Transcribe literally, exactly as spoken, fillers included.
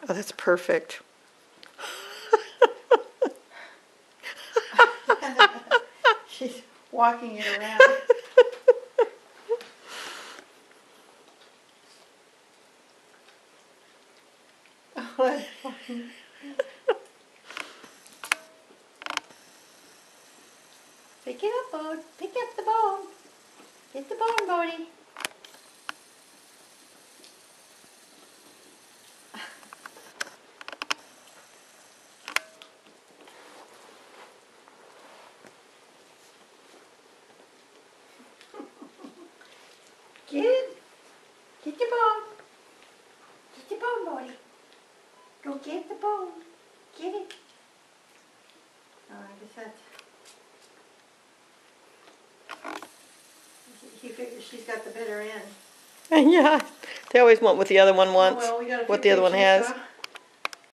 Oh, that's perfect. She's walking it around. Oh, that's funny. Pick it up, Bode. Pick up the bone. Get the bone, Bode. Get it. Get your bone. Get your bone, Bode. Go get the bone. Get it. Oh, I guess that's... She figures she's got the better end. Yeah, they always want what the other one wants, Oh, well, we gotta what the other one figure she's has. got-